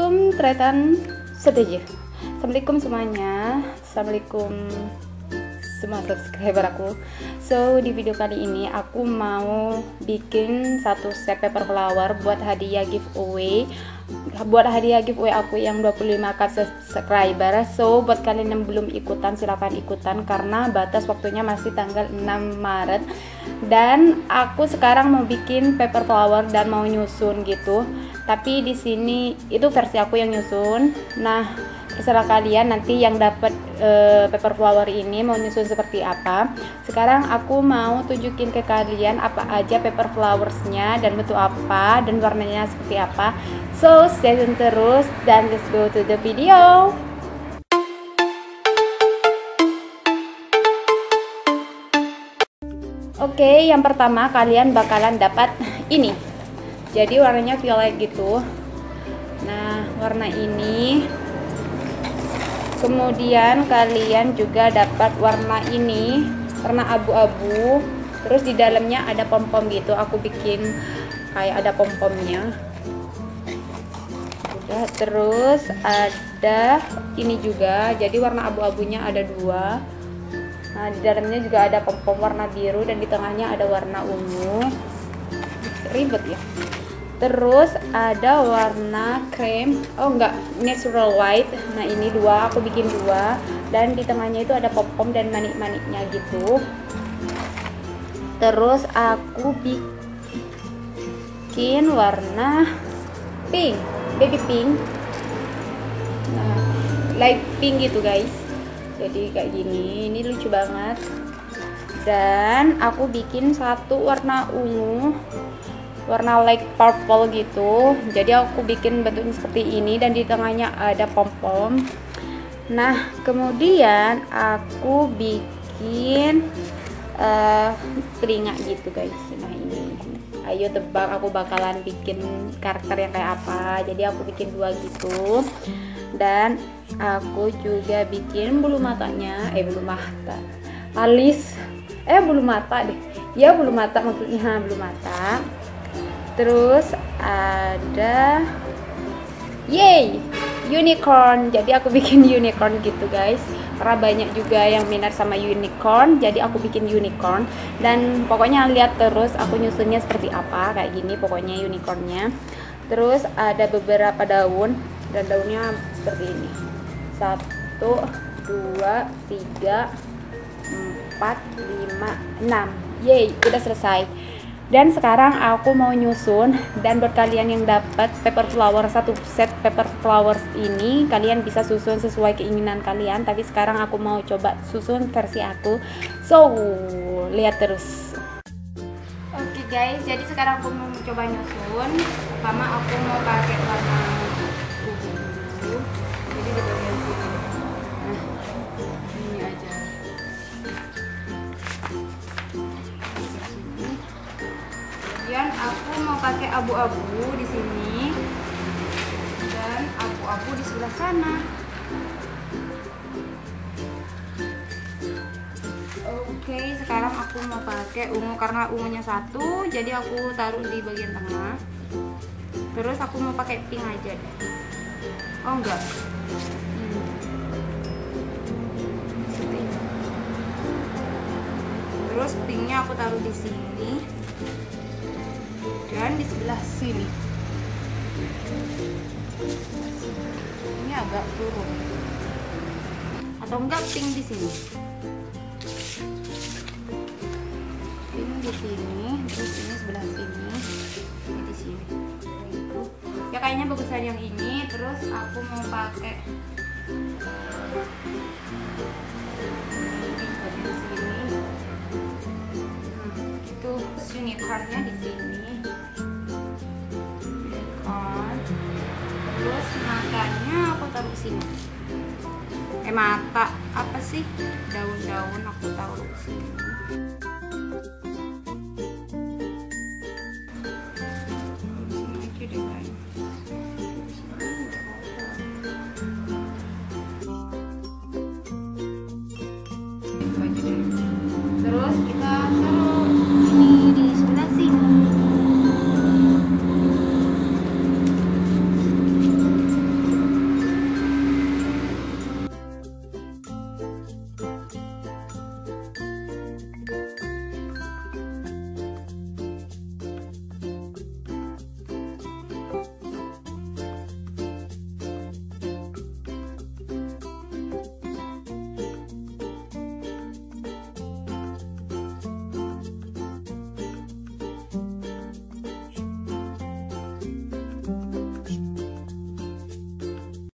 Assalamualaikum tretan setuju. Assalamualaikum semuanya. Assalamualaikum semua subscriber aku. So di video kali ini aku mau bikin satu set paper flower buat hadiah giveaway. Aku yang 25k subscriber. So buat kalian yang belum ikutan silahkan ikutan karena batas waktunya masih tanggal 6 Maret. Dan aku sekarang mau bikin paper flower dan mau nyusun gitu. Tapi di sini itu versi aku yang nyusun. Nah, terserah kalian nanti yang dapat paper flower ini mau nyusun seperti apa. Sekarang aku mau tunjukin ke kalian apa aja paper flowersnya dan bentuk apa dan warnanya seperti apa. So stay tune terus dan let's go to the video. Oke, yang pertama kalian bakalan dapat ini. Jadi warnanya violet gitu. Nah, warna ini. Kemudian kalian juga dapat warna ini, warna abu-abu. Terus di dalamnya ada pom-pom gitu. Aku bikin kayak ada pom-pomnya. Udah, terus ada ini juga. Jadi warna abu-abunya ada dua. Nah, di dalamnya juga ada pom-pom warna biru dan di tengahnya ada warna ungu. Ribet ya. Terus ada warna krem, oh enggak, natural white. Nah ini dua, aku bikin dua. Dan di tengahnya itu ada pom-pom dan manik-maniknya gitu. Terus aku bikin warna pink, baby pink. Nah, light pink gitu guys. Jadi kayak gini, ini lucu banget. Dan aku bikin satu warna ungu, warna light purple gitu. Jadi aku bikin bentuknya seperti ini dan di tengahnya ada pom-pom. Nah kemudian aku bikin telinga gitu guys. Nah ini, ayo tebak aku bakalan bikin karakter yang kayak apa. Jadi aku bikin dua gitu. Dan aku juga bikin bulu matanya, bulu mata, alis, bulu mata deh. Ya bulu mata maksudnya, bulu mata. Terus ada unicorn. Jadi aku bikin unicorn gitu guys. Karena banyak juga yang minat sama unicorn, jadi aku bikin unicorn. Dan pokoknya lihat terus aku nyusunnya seperti apa, kayak gini pokoknya unicornnya. Terus ada beberapa daun dan daunnya seperti ini. 1, 2, 3, 4, 5, 6. Yeay, udah selesai. Dan sekarang aku mau nyusun. Dan buat kalian yang dapat paper flower, satu set paper flowers ini, kalian bisa susun sesuai keinginan kalian. Tapi sekarang aku mau coba susun versi aku. So, lihat terus. Oke guys, jadi sekarang aku mau coba nyusun. Pertama aku mau pakai warna ungu. Jadi di bagian sini. Nah, ini aja. Kemudian aku mau pakai abu-abu di sini dan abu-abu di sebelah sana. Oke, sekarang aku mau pakai ungu karena ungunya satu, jadi aku taruh di bagian tengah. Terus aku mau pakai pink aja deh. Oh enggak. Terus pinknya aku taruh di sini. Dan di sebelah sini ini agak turun atau enggak pink di sini, pink di sini, terus ini sebelah sini, ini di sini. Itu ya kayaknya bagusan yang ini. Terus aku mau pakai bagian sini, itu unicornnya di sini. Terus matanya aku taruh sini. Mata apa sih? Daun-daun aku taruh sini.